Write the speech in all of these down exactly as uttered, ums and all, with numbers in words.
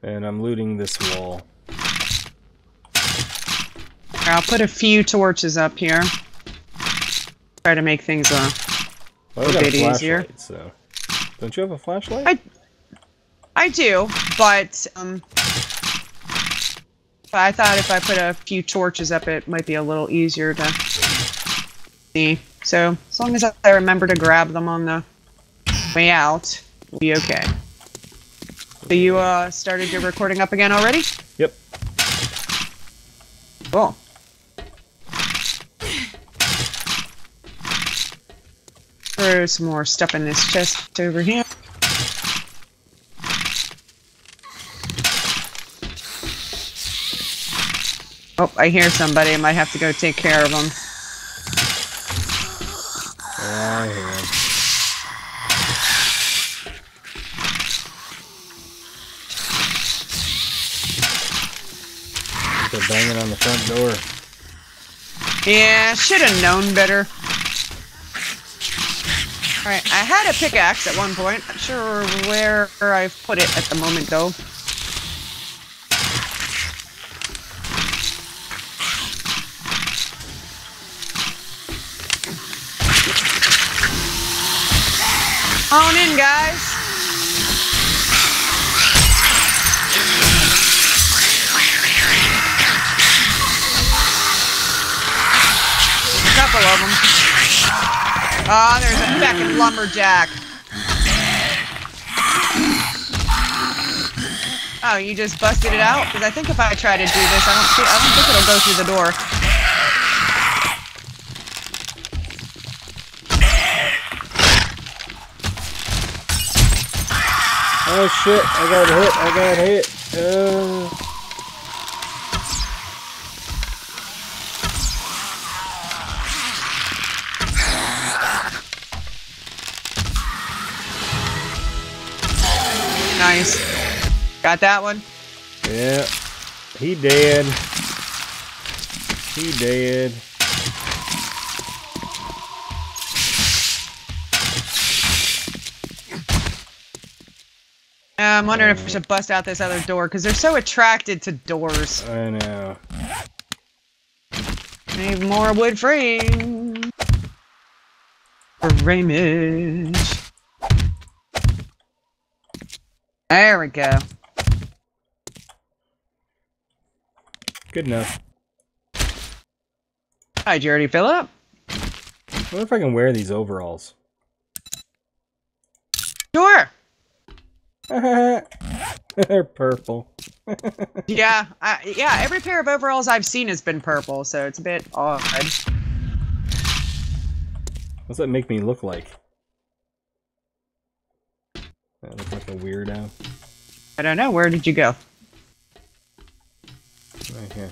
And I'm looting this wall. I'll put a few torches up here. Try to make things a, well, a bit a easier. So. Don't you have a flashlight? I, I do, but um, I thought if I put a few torches up, it might be a little easier to see. So as long as I remember to grab them on the way out, we'll be okay. So you uh, started your recording up again already? Yep. Cool. There's some more stuff in this chest over here. Oh, I hear somebody. I might have to go take care of them. Yeah, I hear him. They're banging on the front door. Yeah, should have known better. Alright, I had a pickaxe at one point. Not sure where I've put it at the moment, though. On in, guys! A couple of them. Oh, there's a fucking lumberjack. Oh, you just busted it out? Because I think if I try to do this, I don't see, I don't think it'll go through the door. Oh shit, I got hit, I got hit. Uh... Nice. Got that one? Yeah. He dead. He dead. Uh, I'm wondering if I should bust out this other door, because they're so attracted to doors. I know. Need more wood frame. Frameage. There we go. Good enough. Hi, did you already fill up? I wonder if I can wear these overalls. Sure. They're purple. Yeah, I, yeah. Every pair of overalls I've seen has been purple, so it's a bit odd. What's that make me look like? I look like a weirdo. I don't know. Where did you go? Right here.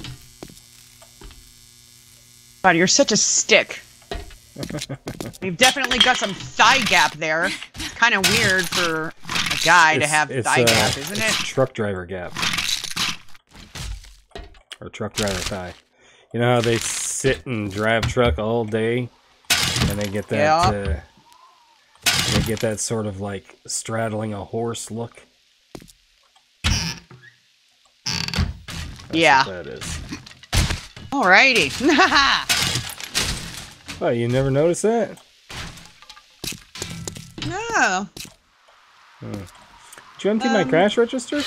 God, you're such a stick. You've definitely got some thigh gap there. It's kind of weird for a guy it's, to have thigh uh, gap, isn't it? Truck driver gap. Or truck driver thigh. You know how they sit and drive truck all day? And they get that... Yeah. Uh, they get that sort of like straddling a horse look? That's yeah. What that is. Alrighty. Oh, you never noticed that? No. Hmm. Did you empty um, my cash register?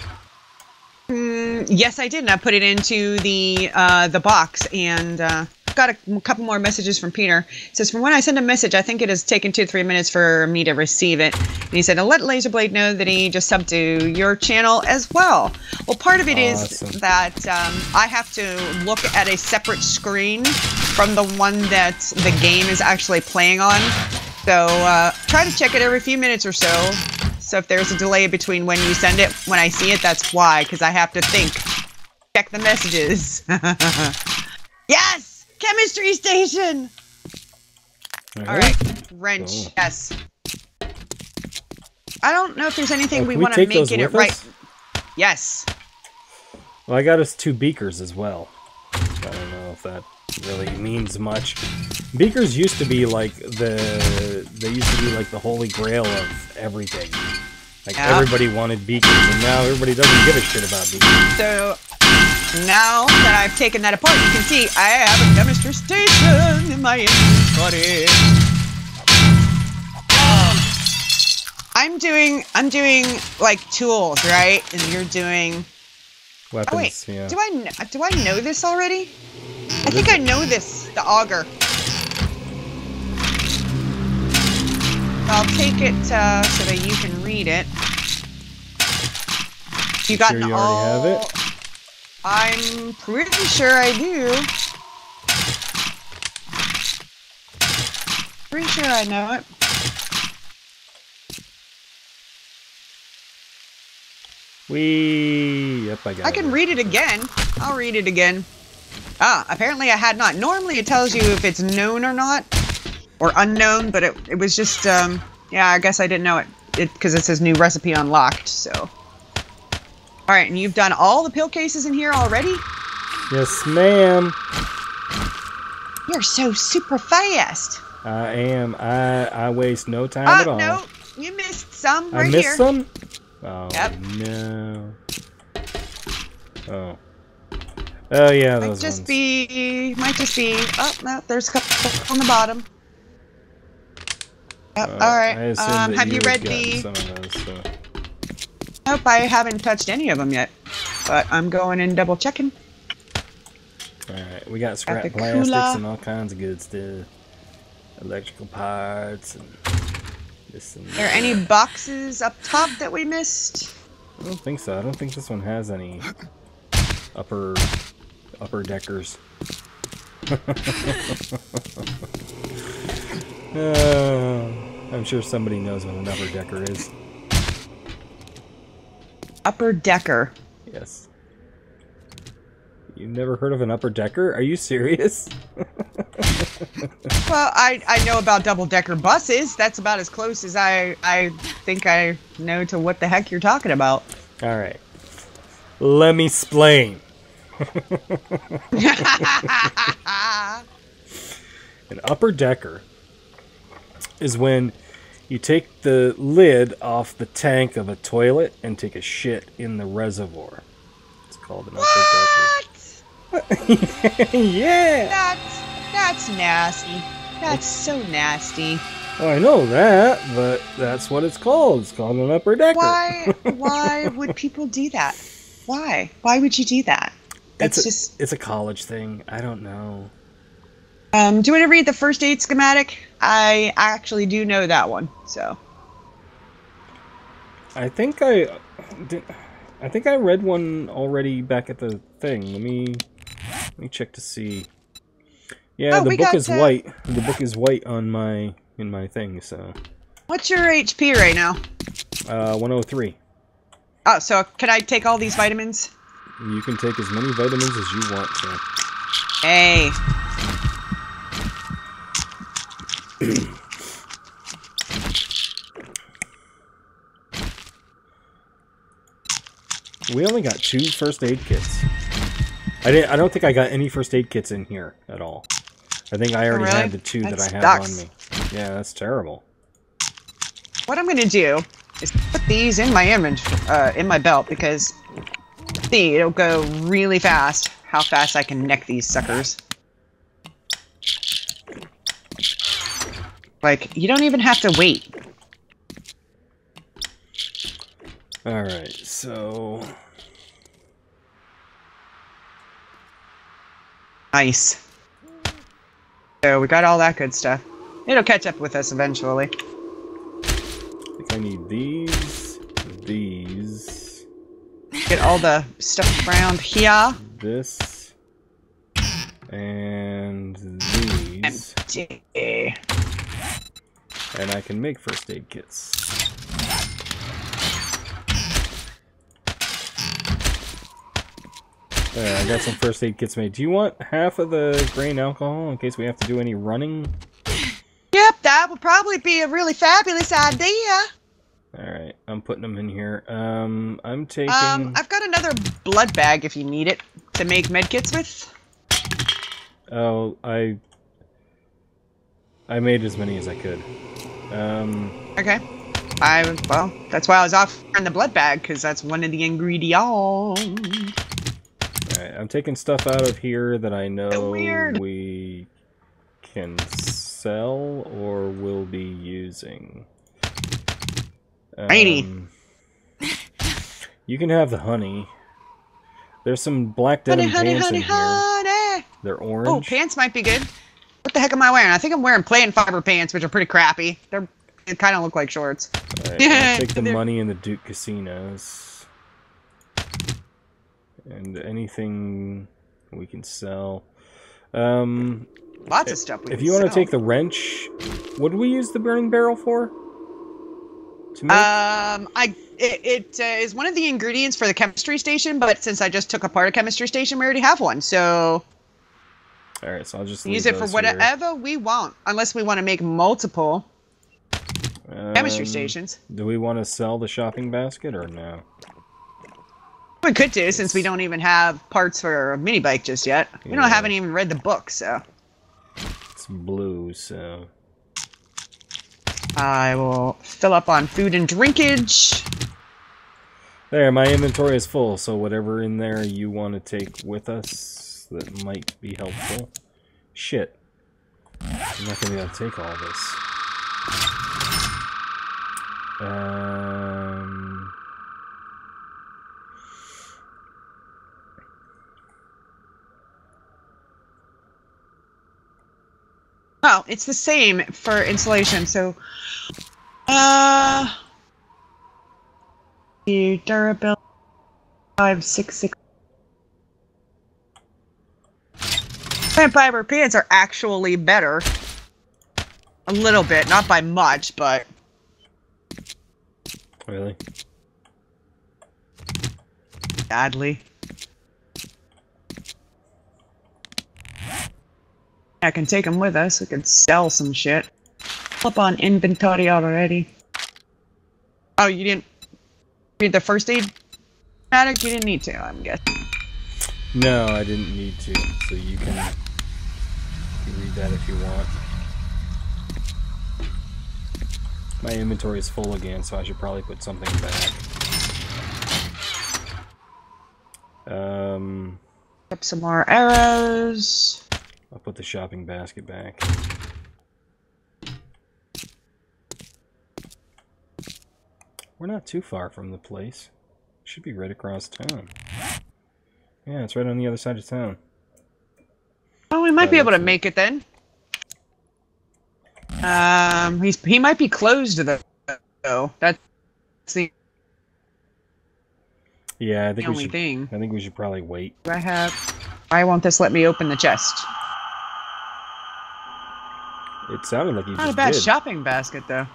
Mm, yes, I did. And I put it into the uh, the box, and uh, got a, a couple more messages from Peter. It says, from when I send a message, I think it has taken two to three minutes for me to receive it. And he said, I'll let Lazerblade know that he just subbed to your channel as well. Well, part of it awesome. is that um, I have to look at a separate screen from the one that the game is actually playing on. So uh, try to check it every few minutes or so. So if there's a delay between when you send it, when I see it, that's why, because I have to think. Check the messages. Yes! Chemistry station! All right, wrench, oh. yes. I don't know if there's anything oh, we, we want to make in it right. Us? Yes. Well, I got us two beakers as well. I don't know if that really means much. Beakers used to be like the... They used to be like the holy grail of everything. Like, yeah. everybody wanted beacons, and now everybody doesn't give a shit about beacons. So, now that I've taken that apart, you can see I have a chemistry station in my inventory. I'm doing, I'm doing, like, tools, right? And you're doing... Weapons, oh, wait. yeah. Do I, do I know this already? I think I know this, the auger. I'll take it uh, so that you can read it. You got sure you all... already have it? I'm pretty sure I do. Pretty sure I know it. Wee. Yep, I got it. I can read it again. I'll read it again. Ah, apparently I had not. Normally it tells you if it's known or not. Or unknown, but it, it was just, um, yeah, I guess I didn't know it. It because it says new recipe unlocked, so. Alright, and you've done all the pill cases in here already? Yes, ma'am. You're so super fast. I am. I I waste no time Ah, at all. no, you missed some I right missed here. some? Oh, Yep. no. Oh. Oh, yeah, Might those just ones. be, might just be, oh, no, there's a couple on the bottom. Yep, Uh, alright. I assumed Um, that have you had read gotten the... some of those, so. Nope, I haven't touched any of them yet. But I'm going and double checking. Alright, we got scrap the plastics cooler. and all kinds of good stuff. Electrical parts and this and Are there any boxes up top that we missed? I don't think so. I don't think this one has any upper upper deckers. uh, I'm sure somebody knows what an upper decker is. Upper decker. Yes. You've never heard of an upper decker? Are you serious? Well, I, I know about double-decker buses. That's about as close as I, I think I know to what the heck you're talking about. Alright. Let me explain. An upper decker is when you take the lid off the tank of a toilet and take a shit in the reservoir. It's called an upper What? decker. Yeah! That's, that's nasty. That's so nasty. Oh, I know that, but that's what it's called. It's called an upper decker. Why, why would people do that? Why? Why would you do that? That's it's a, just... It's a college thing. I don't know. Um, do you want to read the first aid schematic? I actually do know that one, so. I think I... Did, I think I read one already back at the thing. Let me... Let me check to see. Yeah, Oh, the we book got, is uh, white. The book is white on my... in my thing, so... What's your H P right now? Uh, one oh three. Oh, so can I take all these vitamins? You can take as many vitamins as you want to. Hey. We only got two first aid kits. I didn't. I don't think I got any first aid kits in here at all. I think I already really? had the two That that I have sucks. on me. Yeah, that's terrible. What I'm gonna do is put these in my image, uh, in my belt, because see, it'll go really fast. How fast I can neck these suckers. Like, you don't even have to wait. Alright, so... Nice. So we got all that good stuff. It'll catch up with us eventually. I think I need these, these, Get all the stuff around here. this, and these. Empty. And I can make first aid kits. There, I got some first aid kits made. Do you want half of the grain alcohol in case we have to do any running? Yep, that would probably be a really fabulous idea. Alright, I'm putting them in here. Um, I'm taking... Um, I've got another blood bag if you need it to make medkits with. Oh, I... I made as many as I could. Um... Okay. I, well, that's why I was offering the blood bag, because that's one of the ingredients. Alright, I'm taking stuff out of here that I know Weird. we can sell or will be using. Um, you can have the honey. There's some black denim Honey, honey, pants honey, in here. honey. They're orange. Oh, pants might be good. What the heck am I wearing? I think I'm wearing plant fiber pants, which are pretty crappy. They're They kind of look like shorts. Alright, I'll take the money in the Duke casinos. And anything we can sell. Um, Lots of stuff we If can you want to sell. take the wrench, what did we use the burning barrel for? To make? Um, I it, it uh, is one of the ingredients for the chemistry station, but since I just took apart a chemistry station, we already have one, so Alright, so I'll just use leave it for those whatever here. we want, unless we want to make multiple Um, chemistry stations. Do we want to sell the shopping basket or no? We could do, since we don't even have parts for a mini bike just yet. We Yeah. don't haven't even read the book, so It's blue, so... I will fill up on food and drinkage. There, my inventory is full, so whatever in there you want to take with us that might be helpful. Shit. I'm not going to be able to take all this. Um... Oh, it's the same for insulation, so uh the durability five six six. Plant fiber pants are actually better. A little bit, not by much, but Really? badly. I can take them with us. We could sell some shit. Up on inventory already. Oh, you didn't read the first aid addict? You didn't need to, I'm guessing. No, I didn't need to, so you can, you can read that if you want. My inventory is full again, so I should probably put something back. Um, Up some more arrows. I'll put the shopping basket back. We're not too far from the place. Should be right across town. Yeah, it's right on the other side of town. Oh, we might Oh, be able to that's it. make it then. Um, he's he might be closed though. That's the Yeah, I think we only should. thing. I think we should probably wait. Do I have? Why won't this let me open the chest? It sounded like you Not a just bad did. shopping basket though.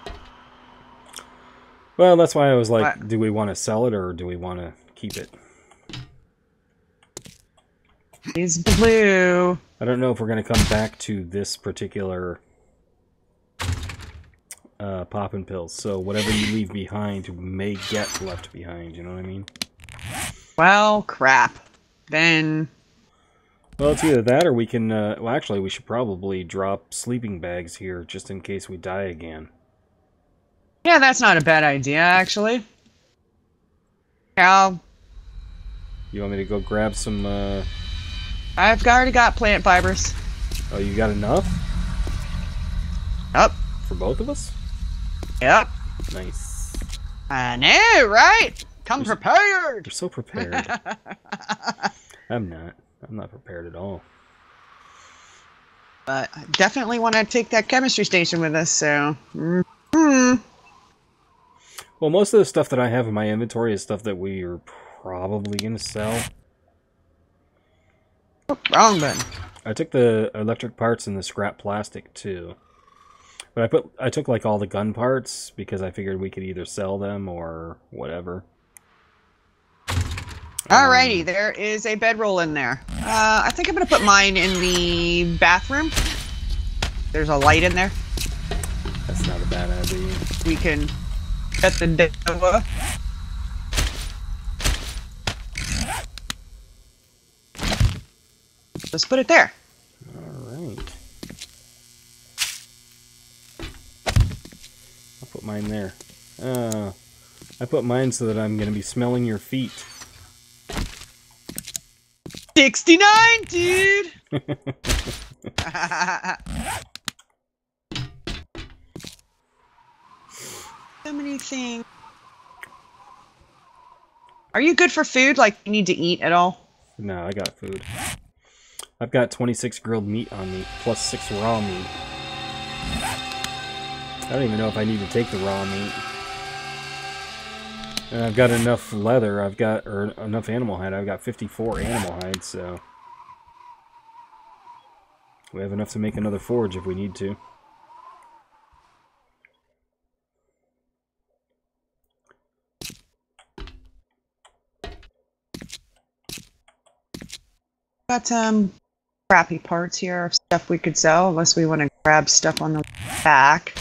Well, that's why I was like, What? do we want to sell it or do we want to keep it? It's blue. I don't know if we're going to come back to this particular uh, poppin' pills. So whatever you leave behind may get left behind. You know what I mean? Well, crap. Then Well, it's either that or we can... Uh, well, actually, we should probably drop sleeping bags here just in case we die again. yeah, that's not a bad idea actually. I'll, You want me to go grab some... Uh... I've already got plant fibers. Oh, you got enough? Yep. For both of us? Yep. Nice. I know, right? Come You're prepared. You're so prepared. I'm not. I'm not prepared at all. But I definitely want to take that chemistry station with us, so... Mm-hmm. Well, most of the stuff that I have in my inventory is stuff that we are probably going to sell. Wrong then. I took the electric parts and the scrap plastic too. But I put I took like all the gun parts because I figured we could either sell them or whatever. Alrighty, there is a bedroll in there. Uh, I think I'm going to put mine in the bathroom. There's a light in there. That's not a bad idea. We can shut the door. Let's put it there. Alright. I'll put mine there. Uh, I put mine so that I'm going to be smelling your feet. sixty-nine, dude! So many things. Are you good for food? Like, you need to eat at all? No, I got food. I've got twenty-six grilled meat on me, plus six raw meat. I don't even know if I need to take the raw meat. And I've got enough leather, I've got, or enough animal hide, I've got fifty-four animal hides, so... we have enough to make another forge if we need to. Got um crappy parts here of stuff we could sell, unless we want to grab stuff on the back.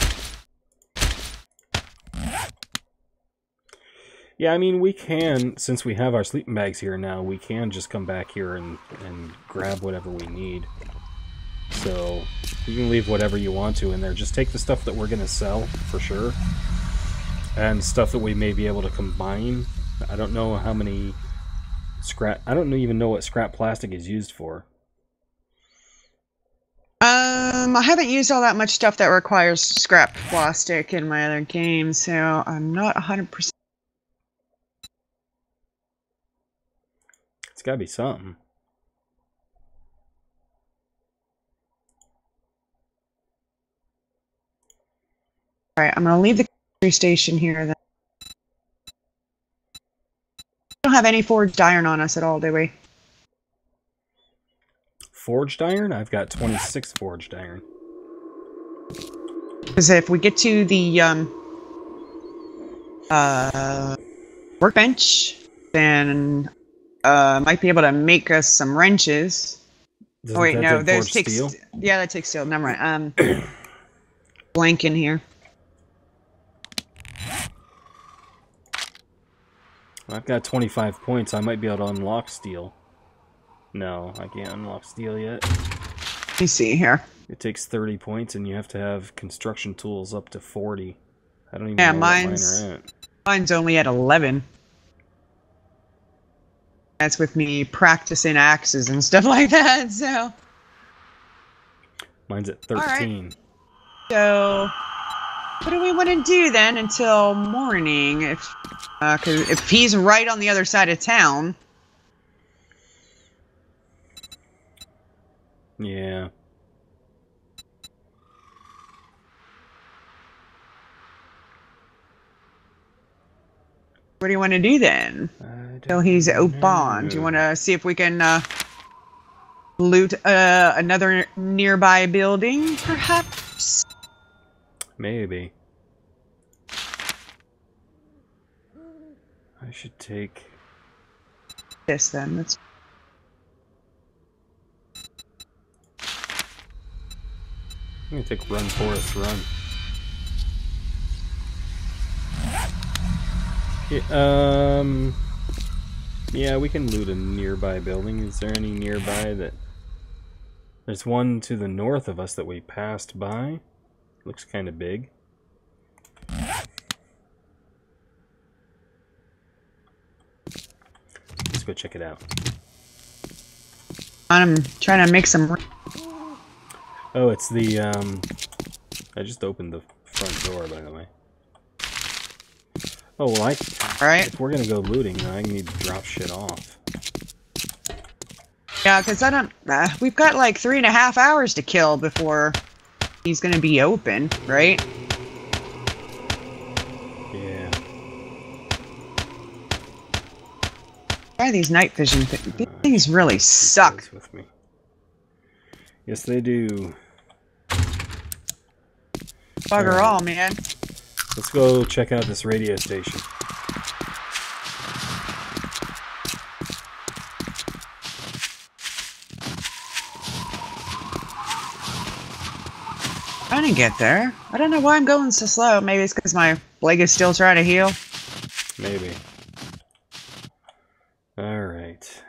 Yeah, I mean, we can, since we have our sleeping bags here now, we can just come back here and, and grab whatever we need. So, you can leave whatever you want to in there. Just take the stuff that we're going to sell, for sure. And stuff that we may be able to combine. I don't know how many scrap... I don't even know what scrap plastic is used for. Um, I haven't used all that much stuff that requires scrap plastic in my other games, so I'm not one hundred percent. It's gotta be something. Alright, I'm gonna leave the country station here then. We don't have any forged iron on us at all, do we? Forged iron? I've got twenty-six forged iron. Because if we get to the um, uh, workbench, then uh, might be able to make us some wrenches. Doesn't oh wait, that no, take those forged take steel? st yeah, that takes steel. Never mind. Um, blank in here. I've got twenty-five points. I might be able to unlock steel. No, I can't unlock steel yet. Let me see here. It takes thirty points, and you have to have construction tools up to forty. I don't even Yeah, know mine's, what mine are at. Mine's only at eleven. That's with me practicing axes and stuff like that, so... Mine's at thirteen. Right. So, what do we want to do then until morning? If, uh, 'cause if he's right on the other side of town... Yeah. What do you want to do then? So he's open. Do you want to see if we can uh, loot uh, another nearby building, perhaps? Maybe. I should take... this then. Let's... I'm gonna take Run Forest Run. Yeah, um, yeah, we can loot a nearby building. Is there any nearby that... There's one to the north of us that we passed by. Looks kind of big. Let's go check it out. I'm trying to make some... Oh, it's the, um... I just opened the front door, by the way. Oh, well, I... Right. If we're gonna go looting, then I need to drop shit off. Yeah, because I don't... Uh, we've got like three and a half hours to kill before he's gonna be open, right? Yeah. Why these night vision things? These things really suck. With me. Yes, they do. Bugger Alright. all, man. Let's go check out this radio station. I didn't get there. I don't know why I'm going so slow. Maybe it's because my leg is still trying to heal. Maybe. Alright.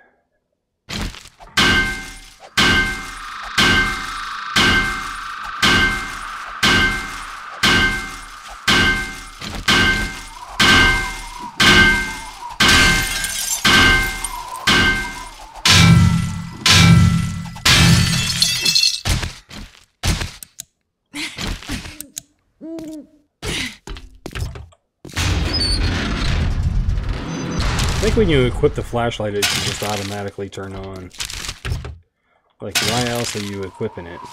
I think when you equip the flashlight, it should just automatically turn on. Like, why else are you equipping it?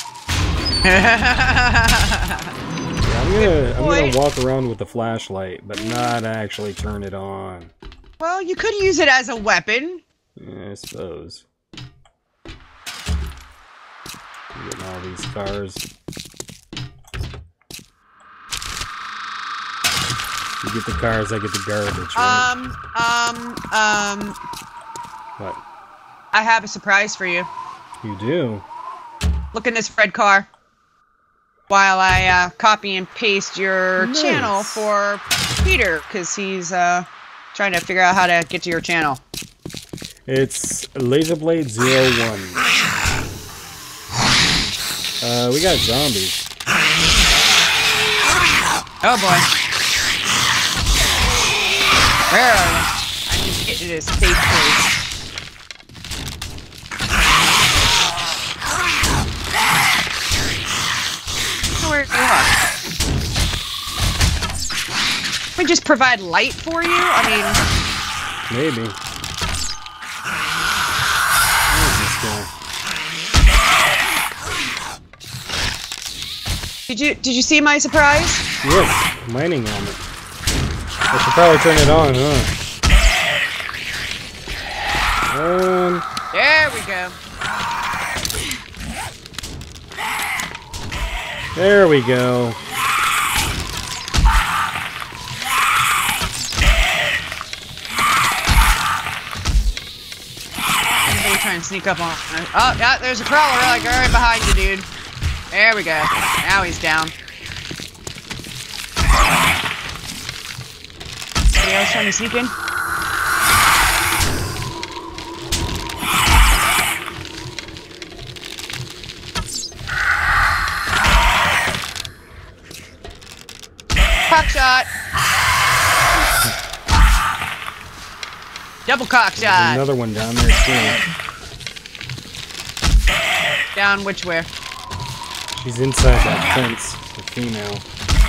Yeah, I'm gonna, I'm gonna walk around with the flashlight, but not actually turn it on. Well, you could use it as a weapon. Yeah, I suppose. I'm getting all these cars. You get the cars, I get the garbage, right? Um, um, um... What? I have a surprise for you. You do? Look in this red car. While I, uh, copy and paste your Nice. channel for Peter, because he's, uh, trying to figure out how to get to your channel. It's Lazerblade zero one. Uh, we got zombies. Oh boy. Where are they? I'm just getting to this safe place. Where you are? We just provide light for you? I mean... Maybe. Where's this guy? Did you, did you see my surprise? Yes, mining helmet. I should probably turn it on, huh? Um... There we go. There we go. Somebody trying to sneak up on. Oh, yeah, there's a crawler like right behind you, dude. There we go. Now he's down. Somebody else trying to sneak in? Cock shot. Double cock There's shot. another one down there too. Down which way? She's inside that fence, the female.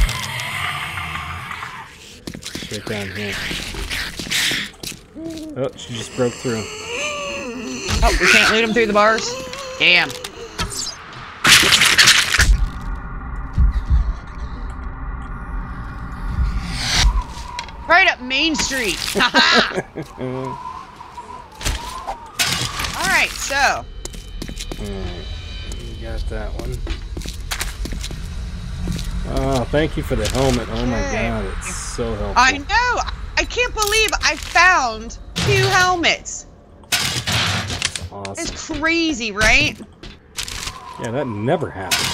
Right down here. Oh, she just broke through. Oh, we can't loot him through the bars? Damn. Right up Main Street. Haha. Alright, so. Alright, you got that one. Oh, thank you for the helmet. Oh my god, it's so helpful. I know! I can't believe I found two helmets. That's awesome. It's crazy, right? Yeah, that never happens.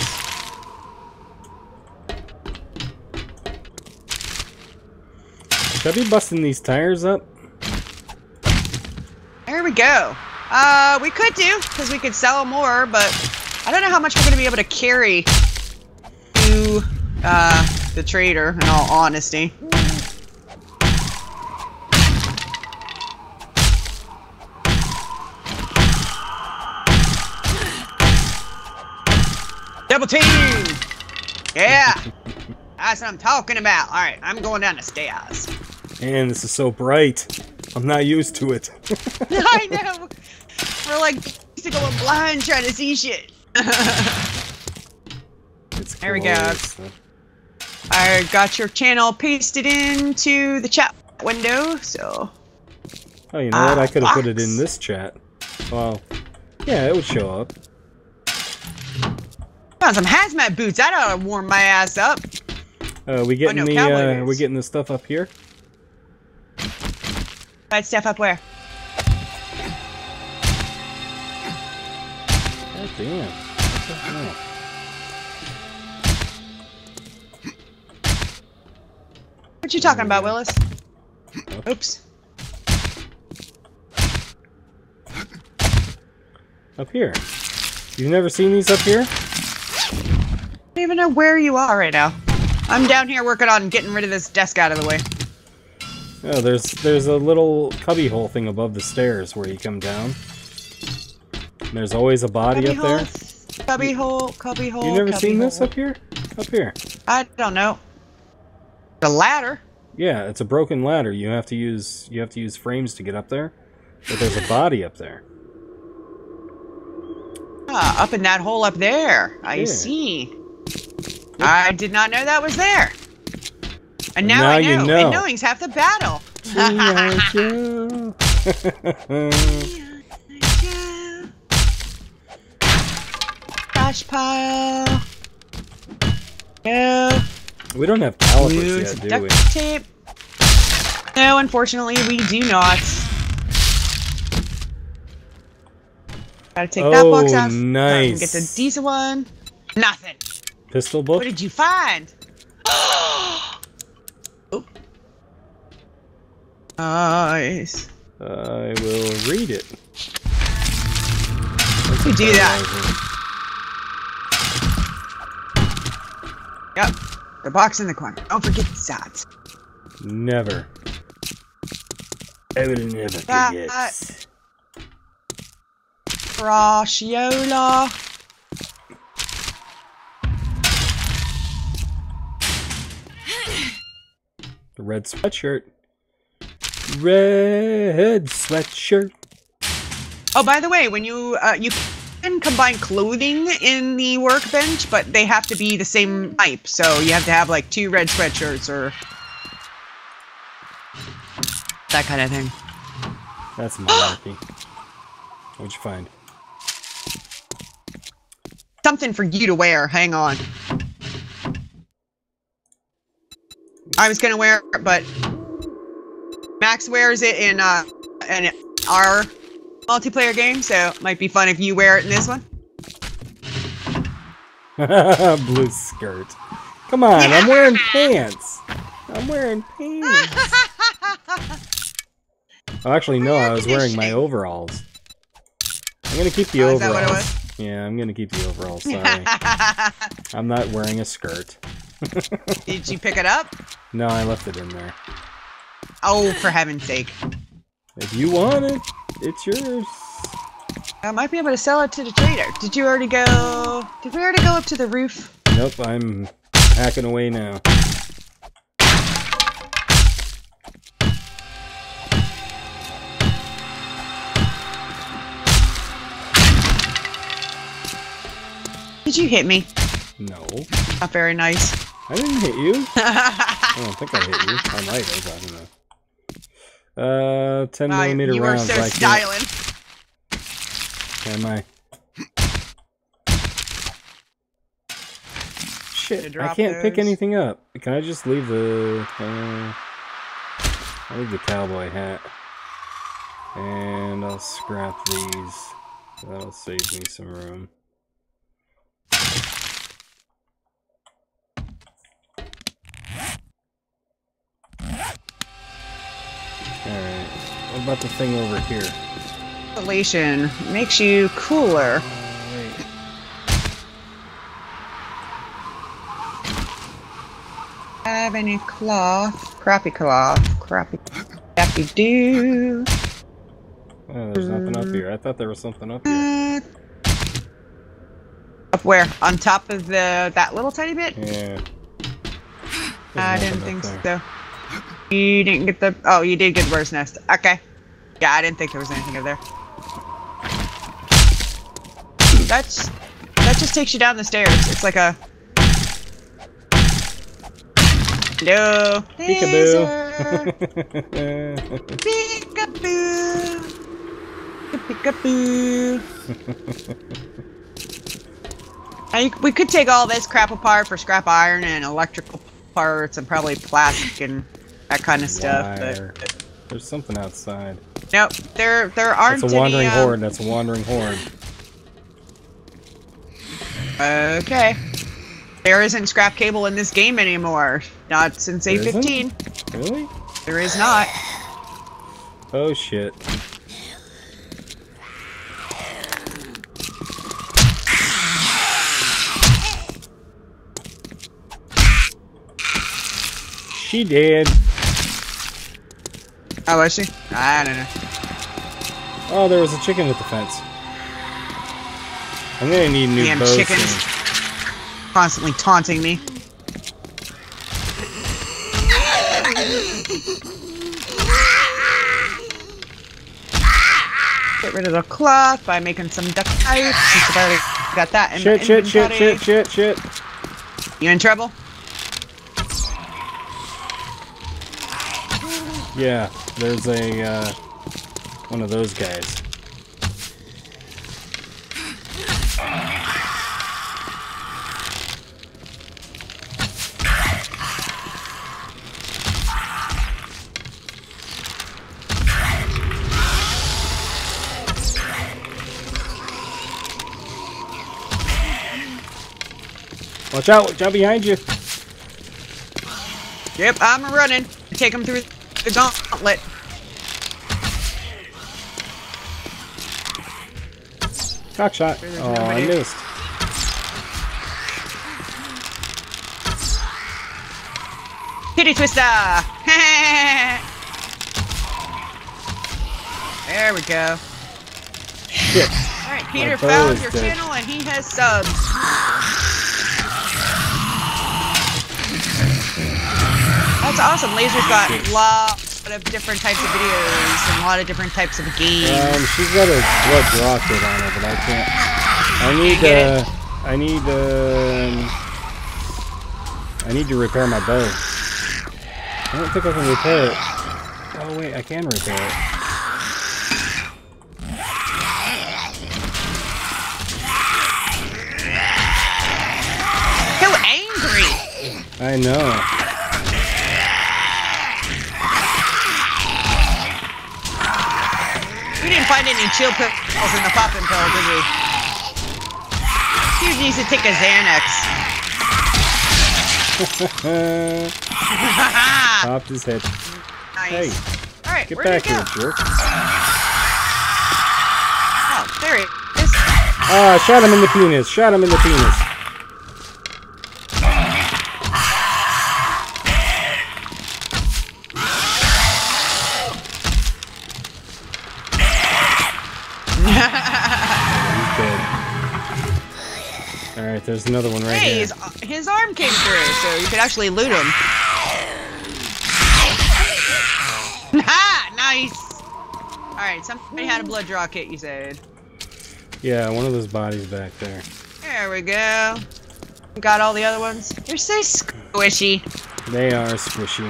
Should I be busting these tires up? There we go. Uh, we could do, because we could sell more, but I don't know how much we're going to be able to carry to uh, the trader, in all honesty. Double team! Yeah! That's what I'm talking about. Alright, I'm going down the stairs. Man, this is so bright. I'm not used to it. I know! We're like used to going blind trying to see shit. It's There we go. close. I got your channel pasted into the chat window, so... Oh, you know what? I could have put it box. in this chat. Well, yeah, it would show up. Found some hazmat boots. That ought to warm my ass up. Uh, we getting no, the cowboy uh, boots. we getting the stuff up here? That stuff up where? God damn. What the hell? What you talking about, Willis? Oh. Oops. Up here. You've never seen these up here? I don't even know where you are right now. I'm down here working on getting rid of this desk out of the way. Oh, there's there's a little cubby hole thing above the stairs where you come down. And there's always a body Cubby up there. hole, cubby hole, cubby hole. You never cubby seen this hole. up here? Up here. I don't know. The ladder? Yeah, it's a broken ladder. You have to use you have to use frames to get up there. But there's a body up there. Ah, up in that hole up there. I yeah. see. Yep. I did not know that was there. And now, now I know. You know. And knowing's half the battle. Trash pile. No. We don't have calipers yet, do duct we? Tape. No, unfortunately, we do not. Gotta take oh, that box out. Nice. Get the diesel one. Nothing. Pistol book? What did you find? Oh. Nice. I will read it. You do that. Yep. The box in the corner. Don't forget that. Never. I will never forget. That. Brashiola. The red sweatshirt. Red sweatshirt. Oh, by the way, when you uh, you can combine clothing in the workbench, but they have to be the same type. So you have to have like two red sweatshirts or that kind of thing. That's malarkey. What'd you find? Something for you to wear. Hang on. I was gonna wear it, but Max wears it in uh in our multiplayer game, so it might be fun if you wear it in this one. Blue skirt. Come on, yeah. I'm wearing pants. I'm wearing pants. Oh, actually, no, I was wearing my overalls. I'm gonna keep the oh, overalls. Is that what it was? Yeah, I'm gonna keep the overalls. Sorry, I'm not wearing a skirt. Did you pick it up? No, I left it in there. Oh, for heaven's sake! If you want it, it's yours. I might be able to sell it to the trader. Did you already go? Did we already go up to the roof? Nope, I'm hacking away now. Did you hit me? No. Not very nice. I didn't hit you. I don't think I hit you. I might have. I don't know. Uh, ten uh, millimeter you rounds. You were so styling. Am I? Shit, I can't those. pick anything up. Can I just leave the... Uh, I'll leave the cowboy hat. And I'll scrap these. That'll save me some room. Alright, what about the thing over here? Insulation makes you cooler. Uh, wait. Have any cloth? Crappy cloth. Crappy. Crappy do. Oh, there's nothing up here. I thought there was something up here. Up where? On top of the that little tiny bit? Yeah. There's I didn't think so. You didn't get the... Oh, you did get the bird's nest. Okay. Yeah, I didn't think there was anything over there. That's... That just takes you down the stairs. It's like a... Hello. Peekaboo. Peekaboo. Peekaboo. I, we could take all this crap apart for scrap iron and electrical parts and probably plastic and that kind of stuff. But there's something outside. Nope, there there aren't. That's a wandering any, um... horde. That's a wandering horde. Okay. There isn't scrap cable in this game anymore. Not since A fifteen. Really? There is not. Oh shit. She did. Oh, was she? I don't know. Oh, there was a chicken with the fence. I'm gonna need new Damn bows chickens. soon. Constantly taunting me. Get rid of the cloth by making some duct tape. Since I've already got that in shit, my shit, shit, inventory. shit, shit, shit. You in trouble? Yeah, there's a, uh, one of those guys. Watch out! Watch out behind you! Yep, I'm running. Take him through the gauntlet. Cock shot. Oh, I missed. Kitty twister! There we go. Shit. Alright, Peter My bow found is your dead. channel and he has subs. That's awesome. Laser's got lots of different types of videos and a lot of different types of games. Um, she's got a blood rocket on her, but I can't. I need Can't uh, I need um, I need to repair my bow. I don't think I can repair it. Oh wait, I can repair it. So angry. I know. We didn't find any chill pills in the popping pill, did we? He needs to take a Xanax. Popped his head. Nice. Hey, Alright, get where'd back he go? here, jerk. Oh, there he is. Ah, shot him in the penis. Shot him in the penis. Alright, there's another one right Hey, here. his, his arm came through, so you could actually loot him. Ha! Nice! Alright, somebody had a blood draw kit, you said. Yeah, one of those bodies back there. There we go. Got all the other ones. They're so squishy. They are squishy.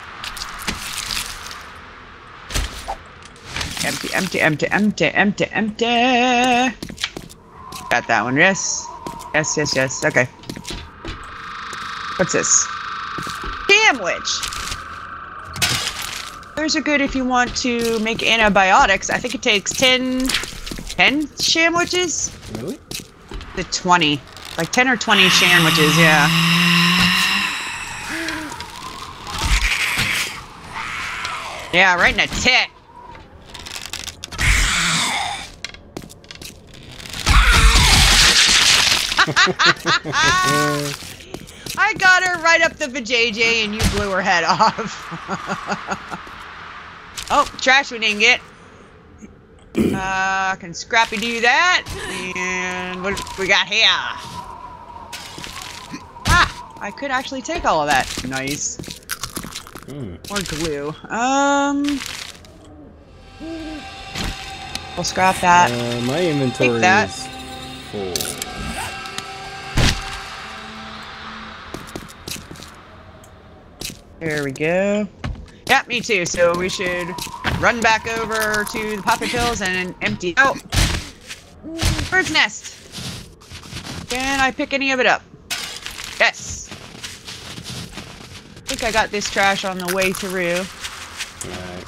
Empty, empty, empty, empty, empty, empty. Got that one, yes. Yes, yes, yes. Okay. What's this? Sandwich! Those are good if you want to make antibiotics. I think it takes ten... ten sandwiches? Really? The twenty. Like ten or twenty sandwiches, yeah. Yeah, right in the tit. I got her right up the vajayjay and you blew her head off. Oh, trash we didn't get. Uh, can Scrappy do that? And what do we got here? Ah, I could actually take all of that. Nice. Hmm. More glue. Um, we'll scrap that. Uh, my inventory Take that. is full. There we go. Yeah, me too. So we should run back over to the poppy pills and empty out. Bird's nest. Can I pick any of it up? Yes. I think I got this trash on the way through. Alright.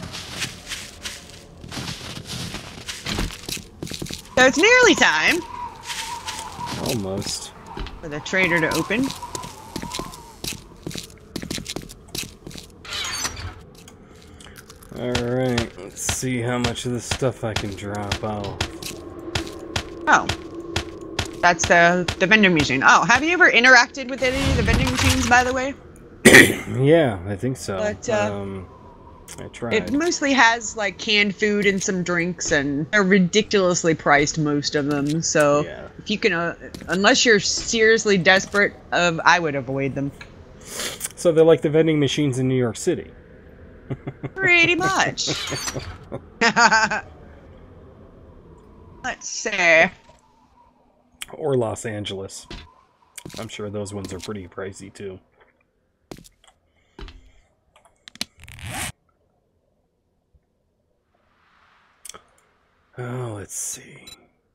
So it's nearly time Almost. for the trader to open. Alright, let's see how much of this stuff I can drop off. Oh. That's the, the vending machine. Oh, have you ever interacted with any of the vending machines, by the way? Yeah, I think so. But, uh, um, I tried. It mostly has, like, canned food and some drinks, and they're ridiculously priced, most of them. So, Yeah. if you can, uh, unless you're seriously desperate, uh, I would avoid them. So they're like the vending machines in New York City. Pretty much. Let's see. Or Los Angeles. I'm sure those ones are pretty pricey too. Oh, let's see.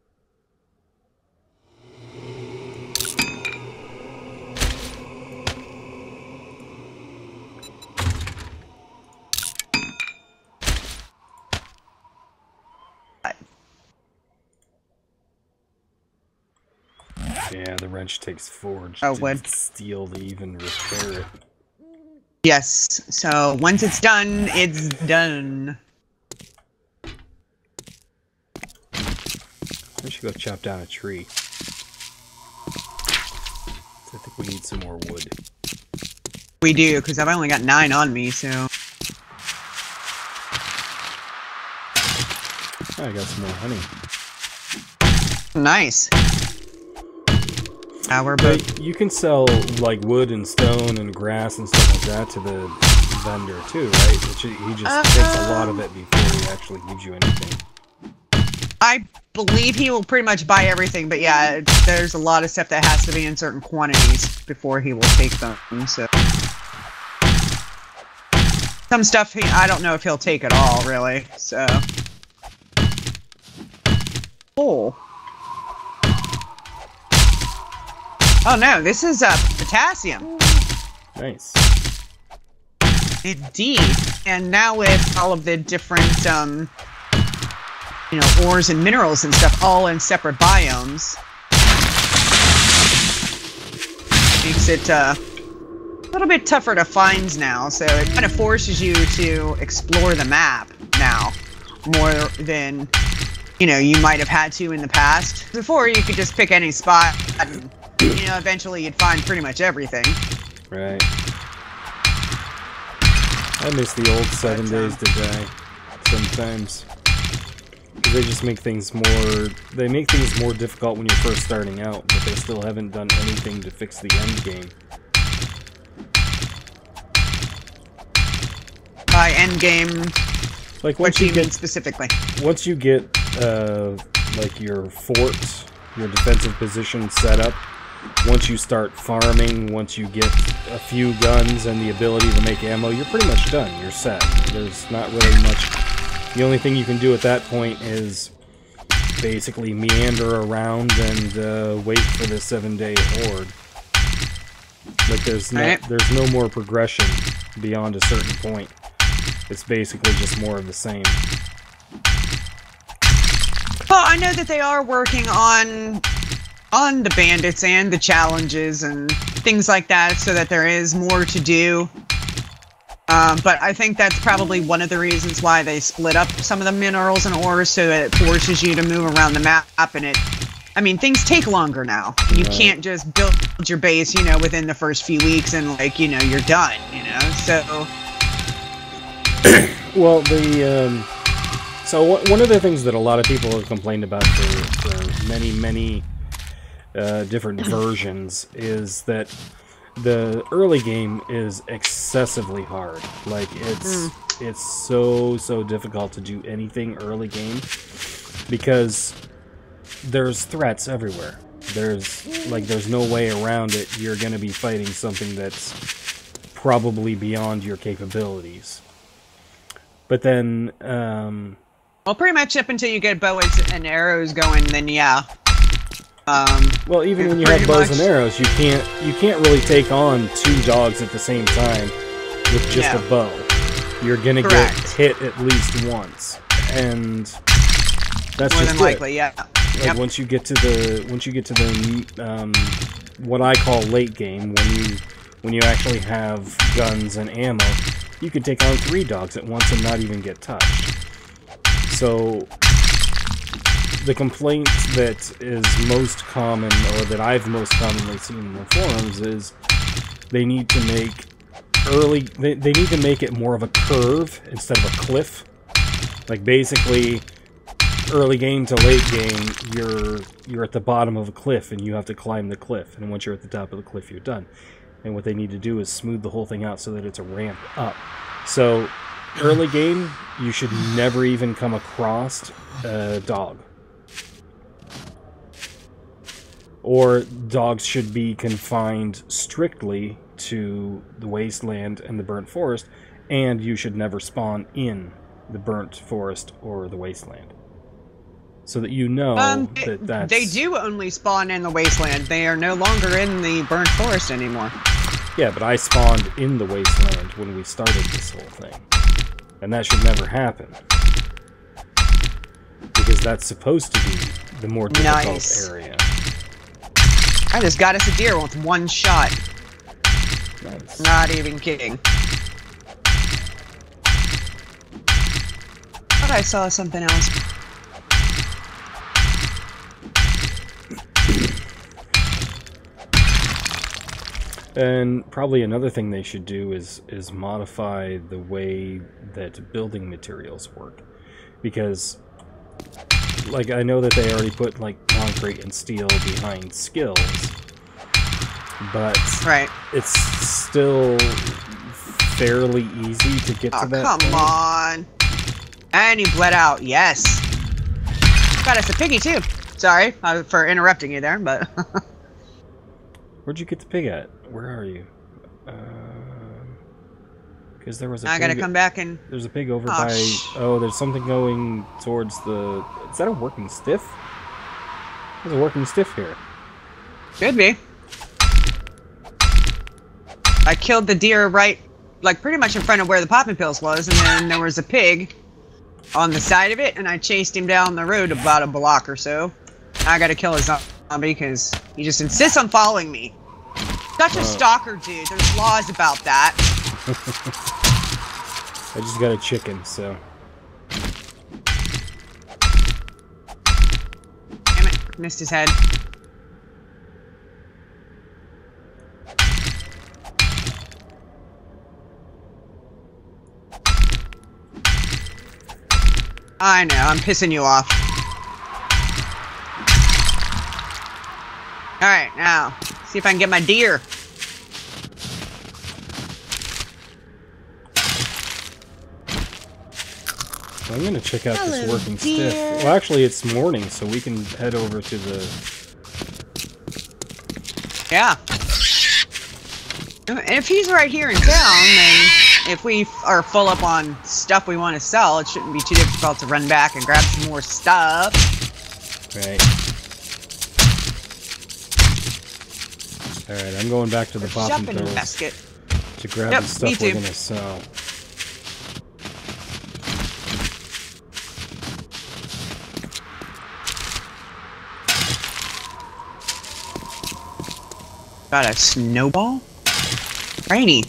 Yeah, the wrench takes forged oh, wood. steel to even repair it. Yes, so once it's done, it's done. I should go chop down a tree. I think we need some more wood. We do, because I've only got nine on me, so... Oh, I got some more honey. Nice. Now we're both... But you can sell, like, wood and stone and grass and stuff like that to the vendor, too, right? Which he just uh, takes a lot of it before he actually gives you anything. I believe he will pretty much buy everything, but yeah, there's a lot of stuff that has to be in certain quantities before he will take them, so... Some stuff, he, I don't know if he'll take at all, really, so... Oh. Oh no, this is uh, potassium. Nice. Indeed. And now with all of the different, um, you know, ores and minerals and stuff all in separate biomes, makes it uh, a little bit tougher to find now. So it kind of forces you to explore the map now more than, you know, you might have had to in the past. Before, you could just pick any spot and, you know, eventually you'd find pretty much everything. Right. I miss the old seven but, um, days to die sometimes. They just make things more... They make things more difficult when you're first starting out, but they still haven't done anything to fix the end game. By end game, like what do you get, mean specifically? Once you get, uh, like, your fort, your defensive position set up, once you start farming, once you get a few guns and the ability to make ammo, you're pretty much done. You're set. There's not really much... The only thing you can do at that point is basically meander around and uh, wait for the seven-day horde. Like, there's no, right. there's no more progression beyond a certain point. It's basically just more of the same. Well, I know that they are working on on the bandits and the challenges and things like that, so that there is more to do. Um, but I think that's probably one of the reasons why they split up some of the minerals and ores, so it forces you to move around the map, and it... I mean, things take longer now. You right. can't just build your base, you know, within the first few weeks and, like, you know, you're done, you know, so... Well, the, um... So, one of the things that a lot of people have complained about for, for many, many uh, different versions is that the early game is excessively hard. Like, it's mm. it's so, so difficult to do anything early game because there's threats everywhere. There's, like, there's no way around it. You're going to be fighting something that's probably beyond your capabilities. But then, um... well, pretty much up until you get bows and arrows going, then yeah. Um, well, even when you have bows much... and arrows, you can't you can't really take on two dogs at the same time with just yeah. a bow. You're gonna Correct. get hit at least once, and that's more just than it. likely, yeah. Like yep. once you get to the once you get to the um, what I call late game, when you when you actually have guns and ammo, you can take on three dogs at once and not even get touched. So the complaint that is most common, or that I've most commonly seen in the forums, is they need to make early, they, they need to make it more of a curve instead of a cliff. Like, basically, early game to late game, you're you're at the bottom of a cliff and you have to climb the cliff, and once you're at the top of the cliff, you're done. And what they need to do is smooth the whole thing out so that it's a ramp up. So, early game, you should never even come across a dog. Or dogs should be confined strictly to the wasteland and the burnt forest, and you should never spawn in the burnt forest or the wasteland. So that you know um, that that's... They do only spawn in the wasteland. They are no longer in the burnt forest anymore. Yeah, but I spawned in the wasteland when we started this whole thing. And that should never happen. Because that's supposed to be the more difficult nice. area. I just got us a deer with one shot. Nice. Not even kidding. Thought I saw something else. And probably another thing they should do is is modify the way that building materials work. Because, like, I know that they already put, like, concrete and steel behind skills, but right. it's still fairly easy to get oh, to that come point. on. And he bled out, yes. Got us a piggy, too. Sorry uh, for interrupting you there, but... Where'd you get the pig at? Where are you? Because uh, there was a I pig... gotta come back and... There's a pig over oh, by... sh Oh, there's something going towards the... Is that a working stiff? There's a working stiff here. Could be. I killed the deer right, like, pretty much in front of where the popping pills was, and then there was a pig on the side of it, and I chased him down the road about a block or so. I gotta kill his zombie, because he just insists on following me. Such a uh, stalker, dude. There's laws about that. I just got a chicken, so... Damn it. Missed his head. I know, I'm pissing you off. Alright, now, see if I can get my deer. So I'm gonna check out Hello, this working dear. stiff. Well, actually, it's morning, so we can head over to the... Yeah. If he's right here in town, then if we are full up on stuff we want to sell, it shouldn't be too difficult to run back and grab some more stuff. Right. Alright, I'm going back to the popping pills basket. to grab Yep, the stuff we're gonna sell. Got a snowball? Rainy.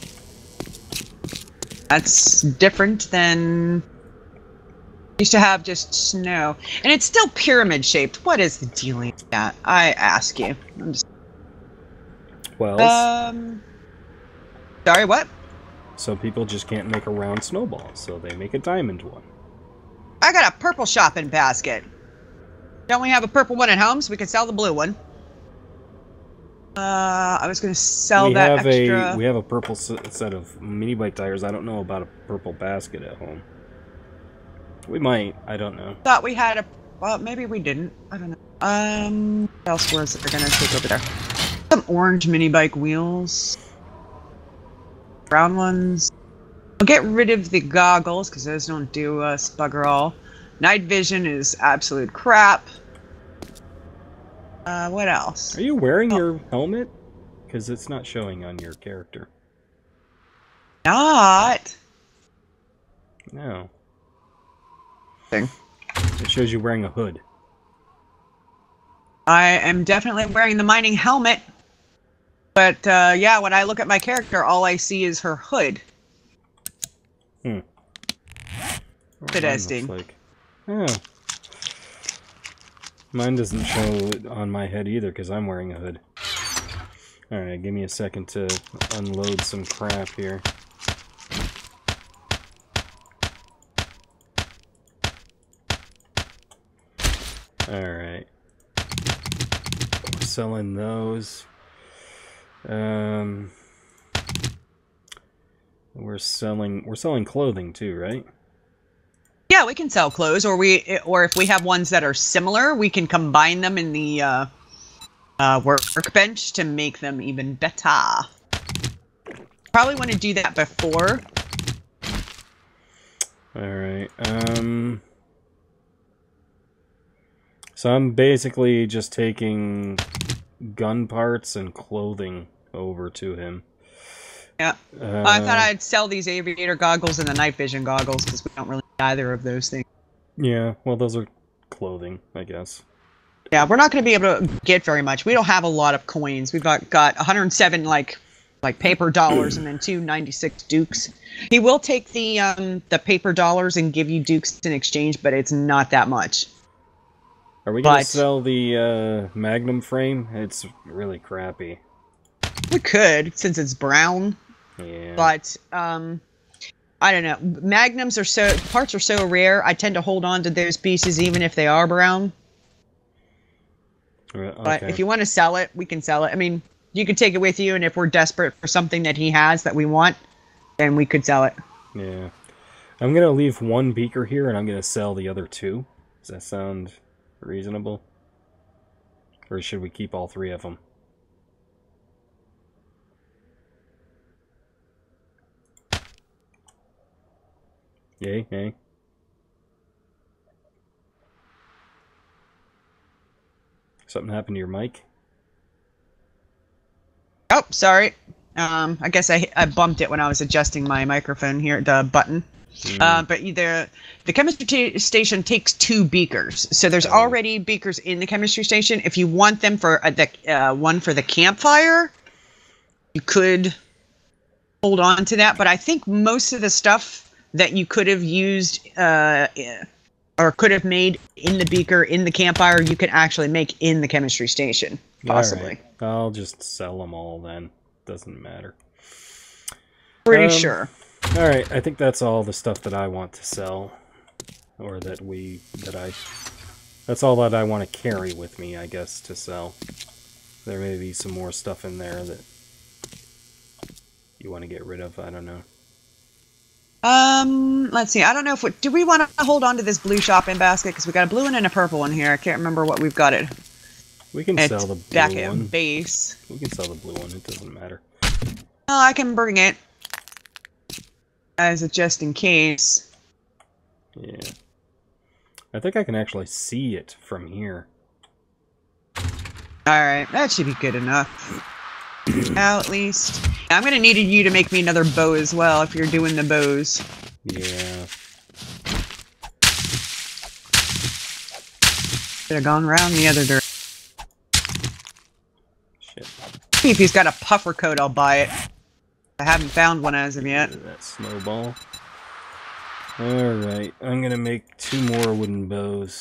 That's different than... used to have just snow. And it's still pyramid shaped. What is the dealing with that? I ask you. I'm just... Well, Um... Sorry, what? some people just can't make a round snowball, so they make a diamond one. I got a purple shopping basket. Don't we have a purple one at home so we can sell the blue one? Uh, I was going to sell we that have extra... A, we have a purple set of mini bike tires. I don't know about a purple basket at home. We might. I don't know. Thought we had a... Well, maybe we didn't. I don't know. Um, what else was it they're going to take over there? Some orange mini bike wheels. Brown ones. I'll get rid of the goggles, because those don't do us bugger all. Night vision is absolute crap. Uh, what else? Are you wearing oh. your helmet? Because it's not showing on your character. Not. No. Thing. It shows you wearing a hood. I am definitely wearing the mining helmet. But, uh, yeah, when I look at my character, all I see is her hood. Hmm. Interesting. Like. Oh. Mine doesn't show it on my head either, because I'm wearing a hood. Alright, give me a second to unload some crap here. Alright. Selling those. Um, We're selling we're selling clothing too, right? Yeah, we can sell clothes, or we or if we have ones that are similar, we can combine them in the uh, uh, workbench to make them even better. Probably want to do that before. All right. Um. So I'm basically just taking gun parts and clothing over to him. Yeah. Uh, I thought I'd sell these aviator goggles and the night vision goggles because we don't really need either of those things. Yeah, well, those are clothing, I guess. Yeah, we're not going to be able to get very much. We don't have a lot of coins. We've got, got one hundred seven like like paper dollars and then two ninety-six dukes. He will take the um, the paper dollars and give you dukes in exchange, but it's not that much. Are we going to But- sell the uh, Magnum frame? It's really crappy. We could, since it's brown. Yeah. But um, I don't know. Magnums are so parts are so rare. I tend to hold on to those pieces even if they are brown. Uh, okay. But if you want to sell it, we can sell it. I mean, you could take it with you, and if we're desperate for something that he has that we want, then we could sell it. Yeah. I'm going to leave one beaker here, and I'm going to sell the other two. Does that sound reasonable? Or should we keep all three of them? Yay, yay. Something happened to your mic? Oh, sorry. Um, I guess I, I bumped it when I was adjusting my microphone here, the button. Mm. Uh, but the the chemistry station takes two beakers, so there's oh. already beakers in the chemistry station. If you want them for uh, the uh, one for the campfire, you could hold on to that. But I think most of the stuff that you could have used uh, or could have made in the beaker in the campfire, you can actually make in the chemistry station, possibly. All right. I'll just sell them all then. Doesn't matter. Pretty um, sure. All right, I think that's all the stuff that I want to sell, or that we that I. That's all that I want to carry with me, I guess, to sell. There may be some more stuff in there that you want to get rid of. I don't know. Um, let's see. I don't know if we, do we want to hold on to this blue shopping basket because we got a blue one and a purple one here. I can't remember what we've got it. We can it's sell the blue back one. at base. We can sell the blue one. It doesn't matter. Oh, I can bring it as a just in case. Yeah. I think I can actually see it from here. All right, that should be good enough. Now, at least. I'm going to need you to make me another bow as well if you're doing the bows. Yeah. Should have gone around the other direction. Shit. If he's got a puffer coat, I'll buy it. I haven't found one as of yet. That snowball. Alright, I'm gonna make two more wooden bows.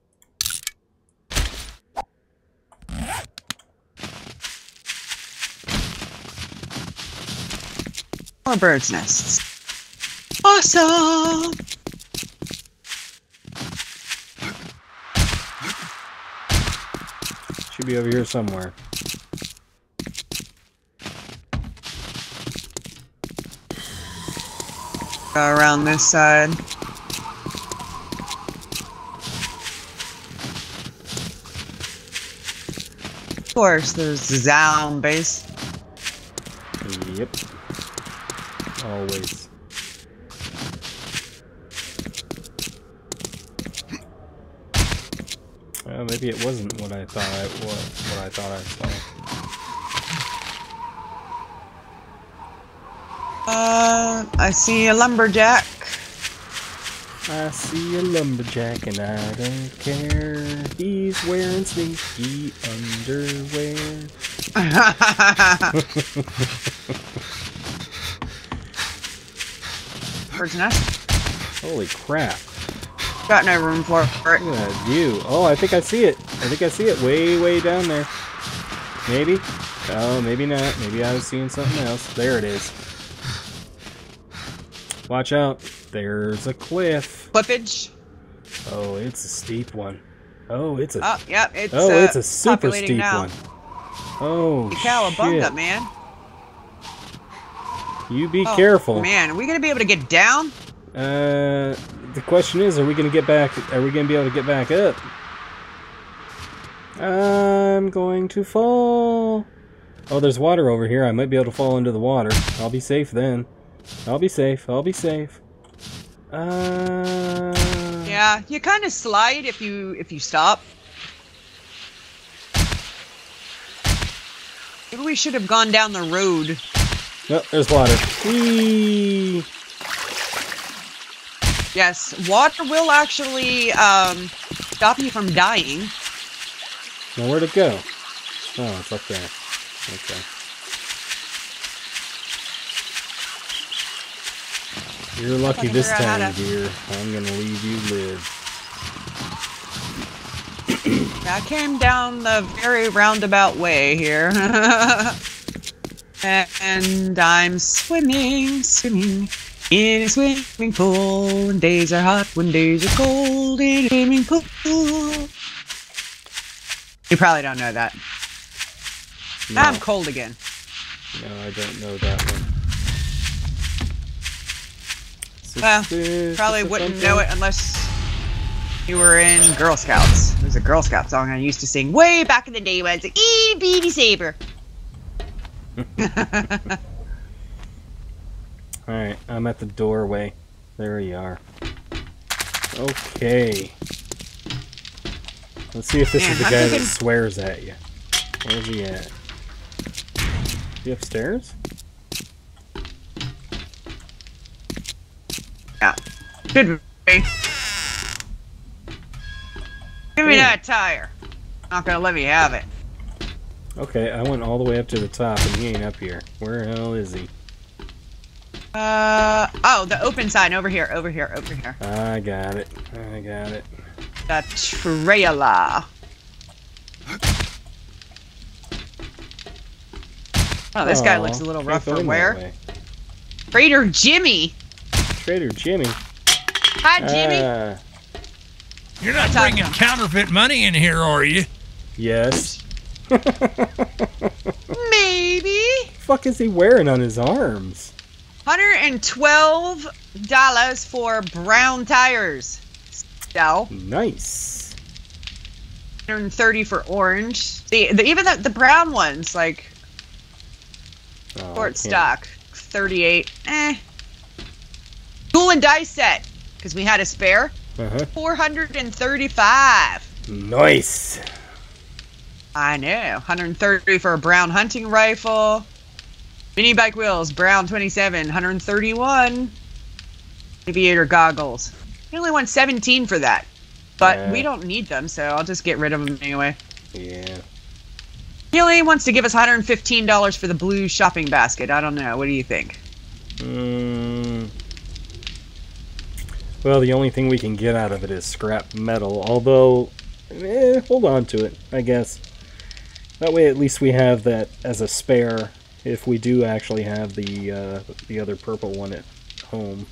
More bird's nests. Awesome! Should be over here somewhere. Go around this side. Of course, there's zombies. Yep. Always. Well, maybe it wasn't what I thought it was. What I thought I saw. Uh, I see a lumberjack. I see a lumberjack and I don't care. He's wearing sneaky underwear. Bird's nest. Holy crap. Got no room for it. Look at that view. Oh, I think I see it. I think I see it way, way down there. Maybe. Oh, maybe not. Maybe I was seeing something else. There it is. Watch out. There's a cliff. Clippage. Oh, it's a steep one. Oh, it's a... Oh, yep. It's, oh, uh, it's a super steep now. one. Oh, Holy cow, a shit. bug up, man. You be oh, careful. Man, are we gonna be able to get down? Uh, the question is, are we gonna get back? Are we gonna be able to get back up? I'm going to fall. Oh, there's water over here. I might be able to fall into the water. I'll be safe then. I'll be safe. I'll be safe. Uh. Yeah, you kind of slide if you if you stop. Maybe we should have gone down the road. Oh, there's water. Whee! Yes, water will actually um, stop you from dying. Now where'd it go? Oh, it's up there. Okay. You're lucky this time, to... dear. I'm gonna leave you live. I came down the very roundabout way here. And I'm swimming, swimming in a swimming pool. When days are hot, when days are cold, in a swimming pool. You probably don't know that. No. I'm cold again. No, I don't know that one. Well, probably wouldn't know it unless you were in Girl Scouts. There's a Girl Scout song I used to sing way back in the day when I was like, "Ee, beady Saber." Alright, I'm at the doorway. There you are. Okay. Let's see if this Man, is the I'm guy thinking... that swears at you. Where's he at? Is he upstairs? Yeah. Should be. Give me that tire. Not gonna let me have it. Okay, I went all the way up to the top and he ain't up here. Where the hell is he? Uh oh, the open sign over here, over here, over here. I got it. I got it. The trailer. Oh, this Aww, guy looks a little rough for wear. Trader Jimmy. Trader Jimmy. Hi, Jimmy. Uh, You're not bringing counterfeit money in here, are you? Yes. Maybe. What the fuck is he wearing on his arms? one hundred twelve dollars for brown tires. So. Nice. one hundred thirty dollars for orange. The, the even the, the brown ones, like oh, short stock, thirty-eight. Eh. Tool and dice set, because we had a spare. Uh-huh. four hundred thirty-five. Nice. I know. one hundred thirty for a brown hunting rifle. Mini bike wheels, brown twenty-seven, one hundred thirty-one. Aviator goggles. We only want seventeen for that. But yeah. we don't need them, so I'll just get rid of them anyway. Yeah. He only wants to give us one hundred fifteen dollars for the blue shopping basket. I don't know. What do you think? Mm. Well, the only thing we can get out of it is scrap metal. Although, eh, hold on to it, I guess. That way at least we have that as a spare if we do actually have the uh, the other purple one at home.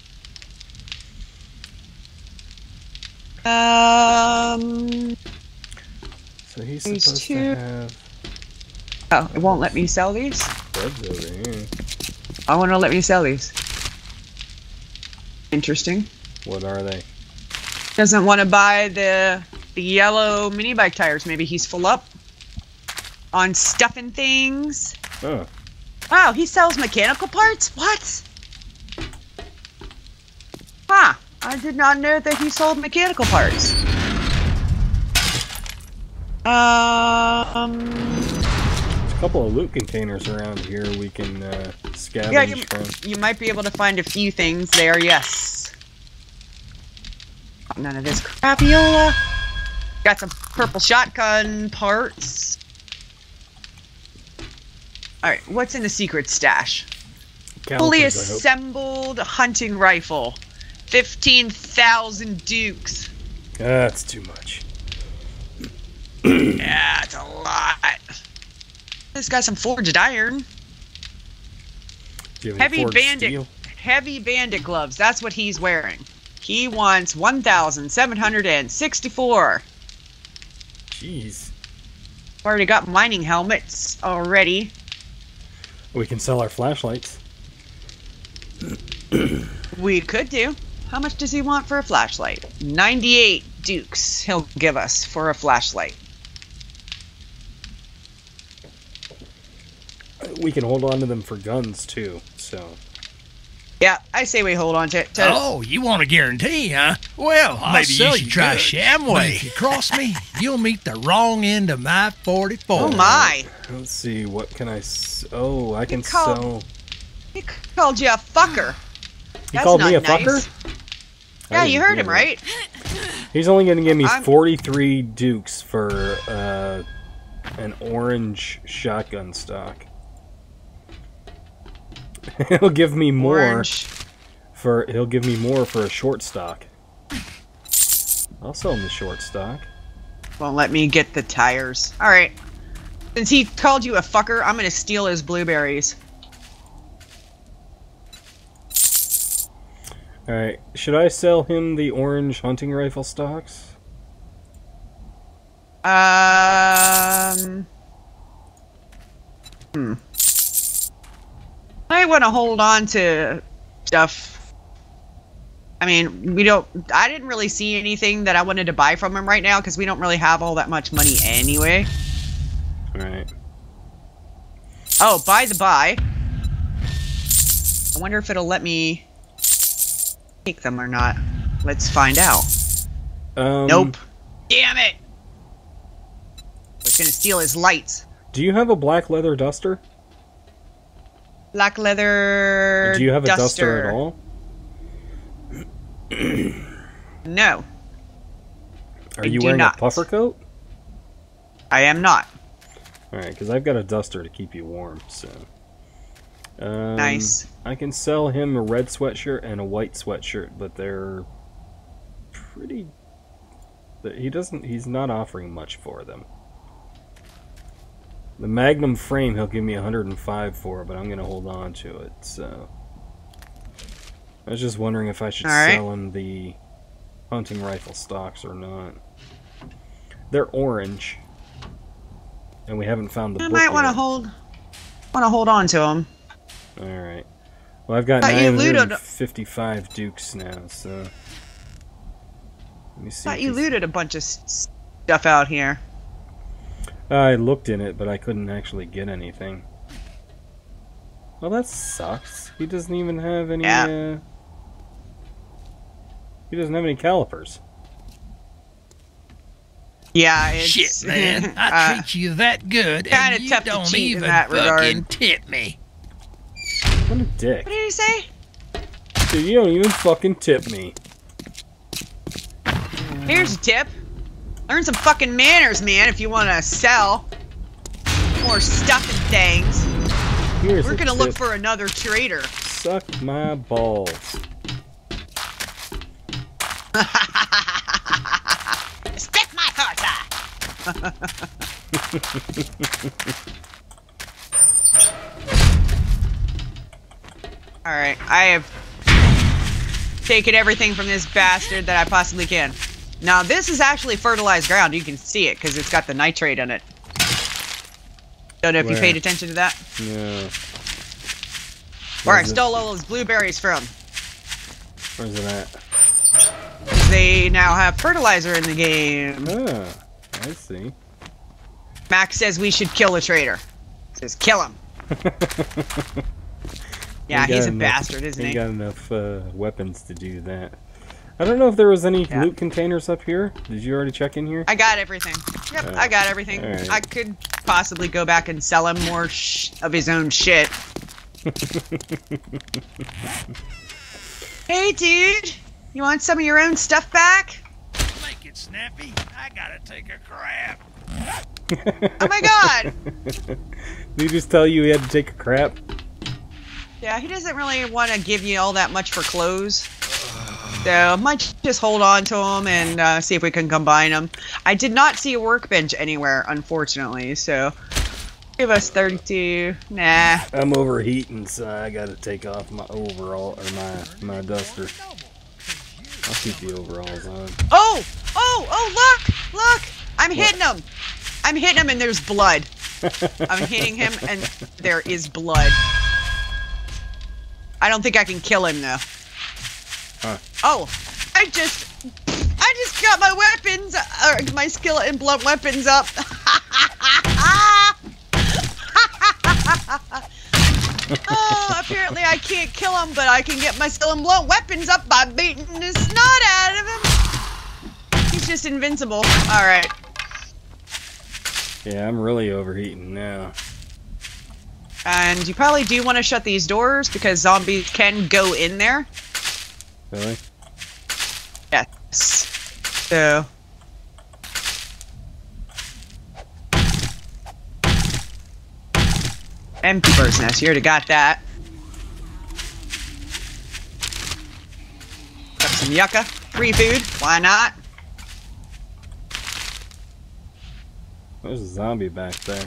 Um. So he's supposed two. to have. Oh, it won't let me sell these? Bugs over here. I want to let me sell these. Interesting. What are they? Doesn't want to buy the the yellow mini bike tires. Maybe he's full up on stuff and things. Oh. Wow, he sells mechanical parts? What? Huh. I did not know that he sold mechanical parts. Um... There's a couple of loot containers around here we can uh, scavenge yeah, you, from. You might be able to find a few things there, yes. None of this crapiola. Got some purple shotgun parts. Alright, what's in the secret stash? Calipers, Fully assembled hunting rifle. fifteen thousand dukes. That's too much. Yeah, it's a lot. This got some forged iron. Heavy bandit, steel? heavy bandit gloves. That's what he's wearing. He wants one thousand seven hundred sixty-four. Jeez. Already got mining helmets already. We can sell our flashlights. We could do. How much does he want for a flashlight? ninety-eight dukes he'll give us for a flashlight. We can hold on to them for guns, too, so... Yeah, I say we hold on to it. To oh, you want a guarantee, huh? Well, I'll maybe you should you try good. Shamway. But if you cross me, you'll meet the wrong end of my forty-four. Oh, my. Let's see, what can I... S oh, I can he called, sell... He called you a fucker. He That's called me a nice. fucker? Yeah, you heard him, that. right? He's only going to give me I'm... forty-three dukes for uh, an orange shotgun stock. He'll give me more Orange. for he'll give me more for a short stock. I'll sell him the short stock. Won't let me get the tires. All right. Since he called you a fucker, I'm gonna steal his blueberries. All right. Should I sell him the orange hunting rifle stocks? Um. Hmm. I want to hold on to stuff. I mean, we don't... I didn't really see anything that I wanted to buy from him right now because we don't really have all that much money anyway. Alright. Oh, by the by. I wonder if it'll let me take them or not. Let's find out. Um, nope. Damn it! We're gonna steal his lights. Do you have a black leather duster? Black leather. Do you have a duster, duster at all? No. Are I you wearing not. a puffer coat? I am not. Alright, because I've got a duster to keep you warm, so... Um, nice. I can sell him a red sweatshirt and a white sweatshirt, but they're... pretty... He doesn't... He's not offering much for them. The Magnum frame he'll give me one hundred five for, but I'm going to hold on to it, so... I was just wondering if I should right. sell him the hunting rifle stocks or not. They're orange. And we haven't found the I book might want to yet. hold... want to hold on to them. Alright. Well, I've got nine hundred fifty-five dukes now, so... Let me see. I thought you looted a bunch of stuff out here. I looked in it, but I couldn't actually get anything. Well, that sucks. He doesn't even have any, yeah. uh... He doesn't have any calipers. Yeah, it's... Shit, man. I uh, treat you that good, and you tough don't to cheat even in that fucking regard. tip me. What a dick. What did he say? Dude, you don't even fucking tip me. Here's a tip. Learn some fucking manners, man, if you want to sell more stuff and things. Here's We're a gonna tip. look for another trader. Suck my balls. Stick my horse. Alright, I have taken everything from this bastard that I possibly can. Now, this is actually fertilized ground. You can see it because it's got the nitrate in it. Don't know if Where? you paid attention to that. No. Where I Where's stole it? all those blueberries from. Where's it at? They now have fertilizer in the game. Ah, I see. Max says we should kill the trader. Says kill him. Yeah, he's a enough, bastard, isn't he? He got enough uh, weapons to do that. I don't know if there was any Yeah. loot containers up here. Did you already check in here? I got everything. Yep, Uh, I got everything. right. I could possibly go back and sell him more sh of his own shit. Hey, dude! You want some of your own stuff back? Make it snappy. I gotta take a crap. Oh my god! Did he just tell you he had to take a crap? Yeah, he doesn't really want to give you all that much for clothes. So, I might just hold on to them and uh, see if we can combine them. I did not see a workbench anywhere, unfortunately, so... Give us thirty-two. Nah. I'm overheating, so I gotta take off my overall, or my, my duster. I'll keep the overalls on. Oh! Oh! Oh, look! Look! I'm hitting him! I'm hitting him and there's blood. I'm hitting him and there is blood. I don't think I can kill him though. Huh. Oh, I just, I just got my weapons, or my skeleton blunt weapons up. Oh, apparently I can't kill him, but I can get my skeleton blunt weapons up by beating the snot out of him. He's just invincible. All right. Yeah, I'm really overheating now. And you probably do want to shut these doors because zombies can go in there. Really? Yes. So. Empty bird's nest. You already got that. Got some yucca. Free food. Why not? There's a zombie back there.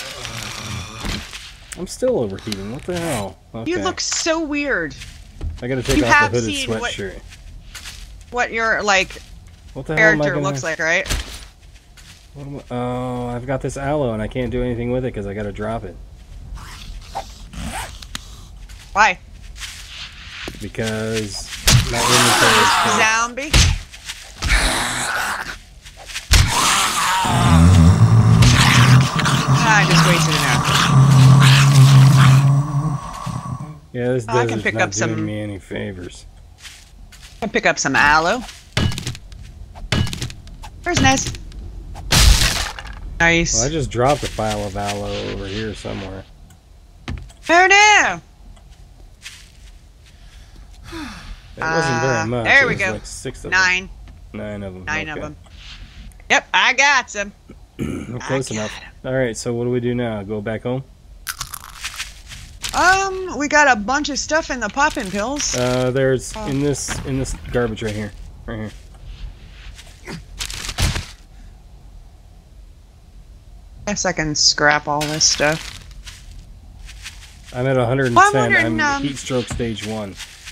I'm still overheating. What the hell? Okay. You look so weird. I gotta take you off the hooded seen sweatshirt. What, what your, like, What the hell am I character gonna... looks like, right? What am I... Oh, I've got this aloe and I can't do anything with it because I gotta drop it. Why? Because my inventory is full. Zombie? I just wasted an hour. Yeah, this Oh, I can desert's pick not up doing some- me any favors. I can pick up some aloe. Where's Nest? Nice. Well, I just dropped a pile of aloe over here somewhere. Oh no! It wasn't very Uh, much. there It we was go. like six of Nine. them. Nine of them. Nine okay. of them. Yep, I got some. We're close I got enough. Alright, so what do we do now? Go back home? Um, we got a bunch of stuff in the poppin' pills. Uh, there's Oh. in this in this garbage right here. Right here. Guess I can scrap all this stuff. I'm at one hundred ten. Well, I'm wondering, I'm um, heat stroke stage one.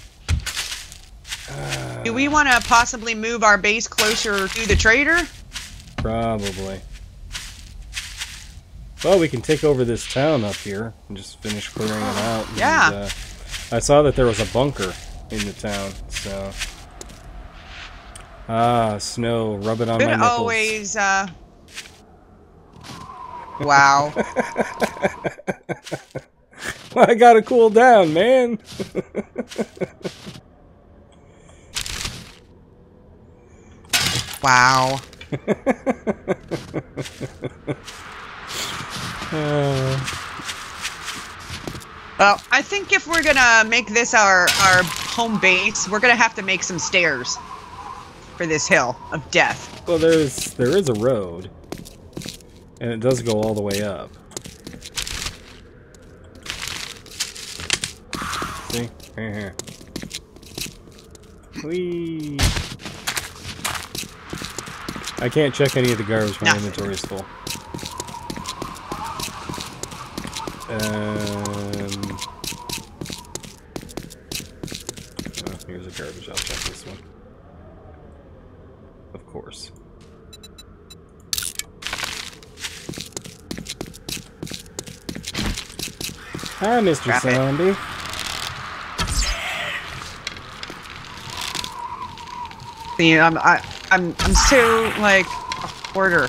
Uh, Do we want to possibly move our base closer to the trader? Probably. Well, we can take over this town up here and just finish clearing it out. And, Yeah. uh, I saw that there was a bunker in the town, so. Ah, snow. Rub it on Could my nipples. always, uh... Wow. I gotta cool down, man. Wow. uh, Well, I think if we're gonna make this our, our home base, we're gonna have to make some stairs for this hill of death. well, there's there is a road, and it does go all the way up. See, right here. Whee! I can't check any of the garbage. My No. inventory is full. Um. Oh, here's a garbage. I'll check this one. Of course. Hi, Mister Grab it. Zombie. See, I'm, I, I'm, I'm so, like, a hoarder.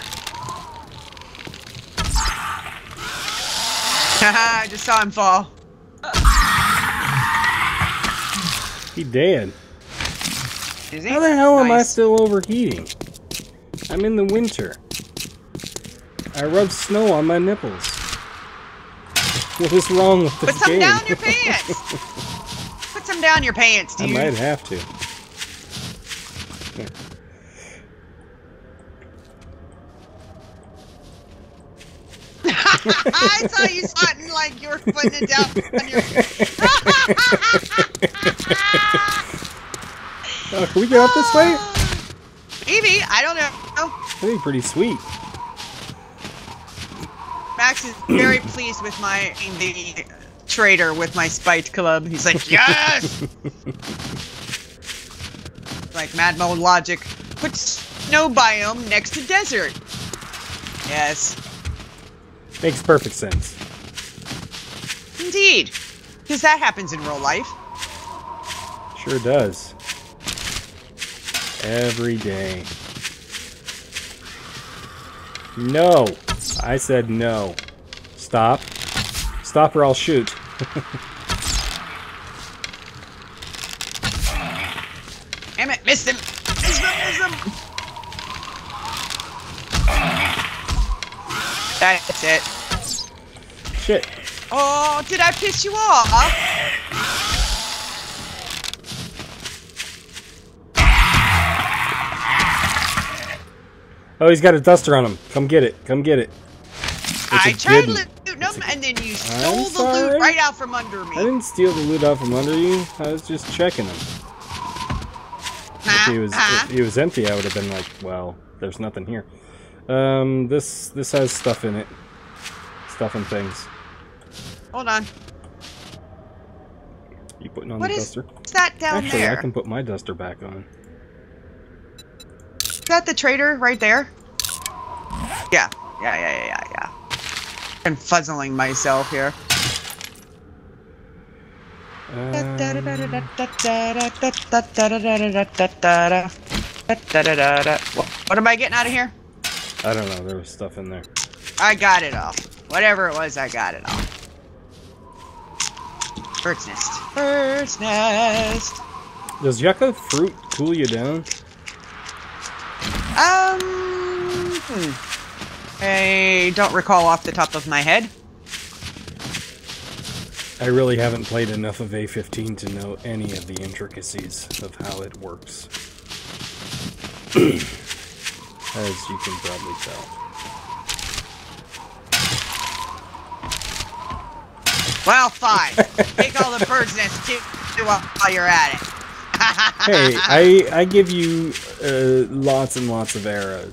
Haha, I just saw him fall. He dead. Is he? How the hell am I Nice. still overheating? I'm in the winter. I rub snow on my nipples. What is wrong with this Put some game? down your pants! Put some down your pants, I dude. might have to. Here. I saw you squatting like you were putting it down on your... Oh, can we get up this way? Maybe, I don't know. That'd be pretty sweet. Max is very pleased with my the trader with my spite club. He's like, yes! Like Mad Mode logic. Put snow biome next to desert. Yes. Makes perfect sense. Indeed. Because that happens in real life. Sure does. Every day. No! I said no. Stop. Stop or I'll shoot. Damn it, missed him! Missed him, missed him! That's it. Shit. Oh, did I piss you off? Oh, he's got a duster on him. Come get it. Come get it. I tried looting them, and then you stole the loot right out from under me. I didn't steal the loot out from under you. I was just checking them. If he was if he was empty, I would have been like, well, there's nothing here. Um, this this has stuff in it. Stuff and things. Hold on. You putting on what the is duster? that down Actually, there? I can put my duster back on. Is that the trader right there? Yeah. Yeah, yeah, yeah, yeah, yeah. I'm fuzzling myself here. Um, what am I getting out of here? I don't know. There was stuff in there. I got it all. Whatever it was, I got it all. Bird's nest. Bird's nest. Does yucca fruit cool you down? Um, hmm. I don't recall off the top of my head. I really haven't played enough of A fifteen to know any of the intricacies of how it works. As you can probably tell. Well, fine. Take all the bird's nests too while you're at it. Hey, I I give you uh, lots and lots of arrows.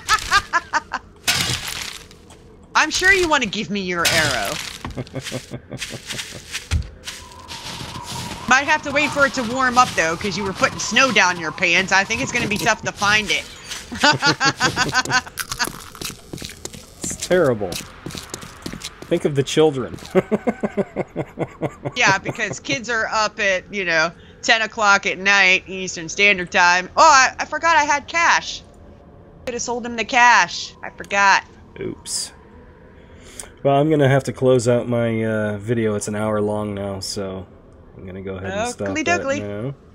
I'm sure you want to give me your arrow. Might have to wait for it to warm up though, because you were putting snow down your pants. I think it's going to be tough to find it. It's terrible. Think of the children. Yeah, because kids are up at, you know, ten o'clock at night, Eastern Standard Time. Oh, I, I forgot I had cash. Could have sold them the cash. I forgot. Oops. Well, I'm going to have to close out my uh, video. It's an hour long now, so I'm going to go ahead and stop that now.